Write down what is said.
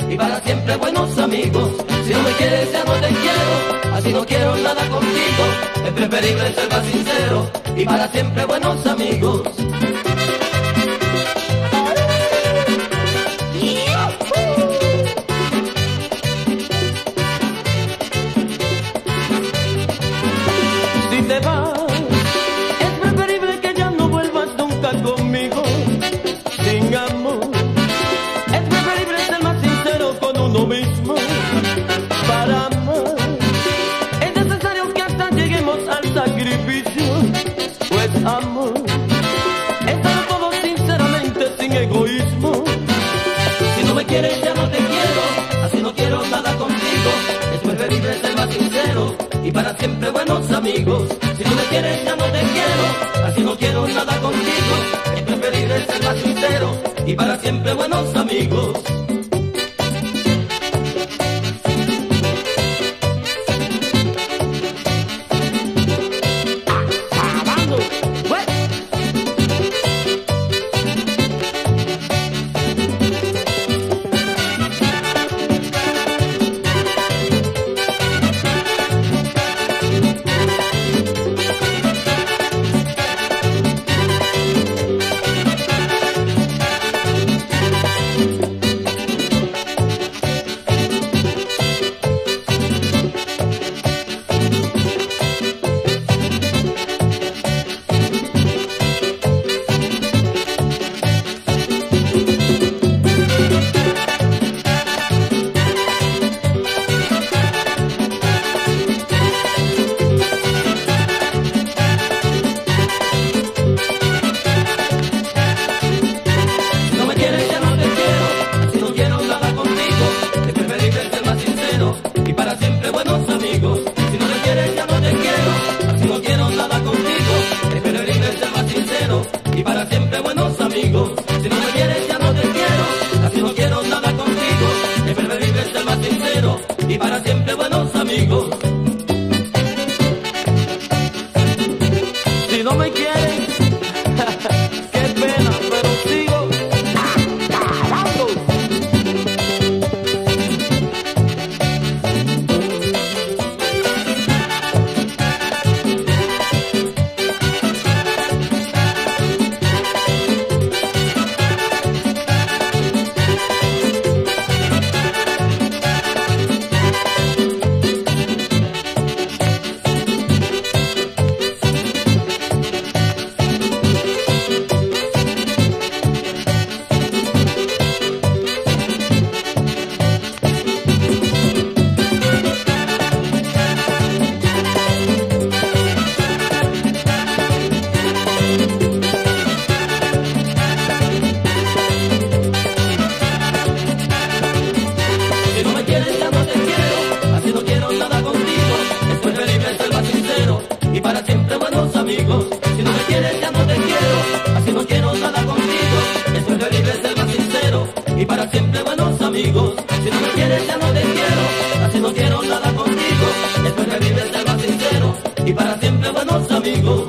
y para siempre buenos amigos. Si no me quieres ya no te quiero, así no quiero nada contigo. Es preferible ser más sincero y para siempre buenos amigos. Si te vas, es preferible que ya no vuelvas nunca conmigo. Sin amor, es preferible ser más sincero con uno mismo. Para amar, es necesario que hasta lleguemos al sacrificio. Pues amor, es dar todo sinceramente, sin egoísmo. Si no me quieres ya no te quiero, así no quiero nada contigo. Es preferible ser más sincero y para siempre buenos amigos. Si no me quieres ya no te quiero, así no quiero nada contigo. Es preferible ser más sincero y para siempre buenos amigos. Y para siempre buenos amigos. Si no me quieres ya no te quiero, así no quiero nada contigo. Es preferible ser más sincero y para siempre buenos amigos. Si no me quieres, qué pena, pero sigo acabando. Y para siempre buenos amigos. Si no me quieres ya no te quiero, así no quiero nada contigo. Es preferible ser más sincero y para siempre buenos amigos. Si no me quieres ya no te quiero, así no quiero nada contigo. Es preferible ser más sincero y para siempre buenos amigos.